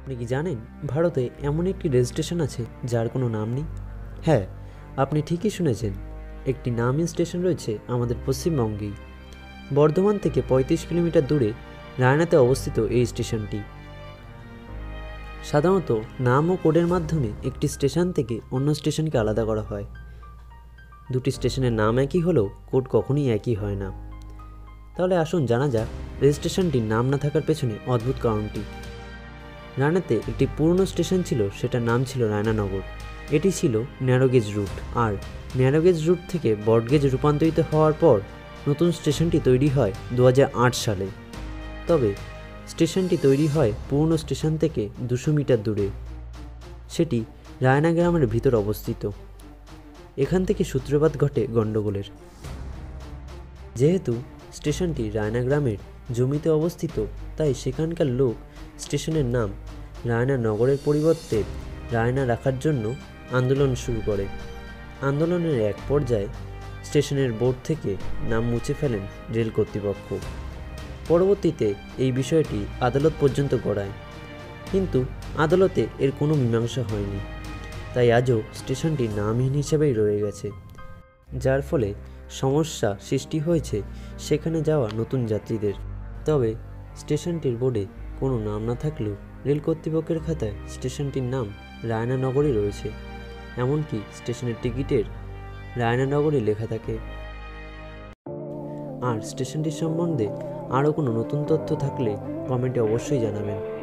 আপনি কি জানেন ভারতে এমন একটি রেল স্টেশন আছে যার কোনো নাম নেই? হ্যাঁ, আপনি ঠিকই শুনেছেন। একটি নামহীন স্টেশন রয়েছে আমাদের পশ্চিমবঙ্গেই। বর্ধমান থেকে ৩৫ কিলোমিটার দূরে রায়নাতে অবস্থিত এই স্টেশনটি। সাধারণত নাম ও কোডের মাধ্যমে একটি স্টেশন থেকে অন্য স্টেশনকে আলাদা করা হয়। দুটি স্টেশনের নাম একই হলেও কোড কখনোই একই হয় না। তাহলে আসুন জানা যাক রেল স্টেশনটির নাম না থাকার পেছনে অদ্ভুত কারণটি। রায়নাতে একটি পুরনো স্টেশন ছিল, সেটার নাম ছিল রায়নানগর। এটি ছিল ন্যারোগেজ রুট, আর ন্যারোগেজ রুট থেকে ব্রডগেজ রূপান্তরিত হওয়ার পর নতুন স্টেশনটি তৈরি হয় ২০০৮ সালে। তবে স্টেশনটি তৈরি হয় পুরনো স্টেশন থেকে ২০০ মিটার দূরে। সেটি রায়না গ্রামের ভিতর অবস্থিত। এখান থেকে সূত্রপাত ঘটে গণ্ডগোলের। যেহেতু স্টেশনটি রায়না গ্রামের জমিতে অবস্থিত, তাই সেখানকার লোক স্টেশনের নাম রায়না নগরের পরিবর্তে রায়না রাখার জন্য আন্দোলন শুরু করে। আন্দোলনের এক পর্যায়ে স্টেশনের বোর্ড থেকে নাম মুছে ফেলেন রেল কর্তৃপক্ষ। পরবর্তীতে এই বিষয়টি আদালত পর্যন্ত গড়ায়, কিন্তু আদালতে এর কোনো মীমাংসা হয়নি। তাই আজও স্টেশনটি নামহীন হিসেবেই রয়ে গেছে, যার ফলে সমস্যা সৃষ্টি হয়েছে সেখানে যাওয়া নতুন যাত্রীদের। তবে স্টেশনটির বোর্ডে কোনো নাম না থাকলেও রেল কর্তৃপক্ষের খাতায় স্টেশনটির নাম রায়নানগরই রয়েছে। এমনকি স্টেশনের টিকিটের রায়নানগরই লেখা থাকে। আর স্টেশনটির সম্বন্ধে আরও কোনো নতুন তথ্য থাকলে কমেন্টে অবশ্যই জানাবেন।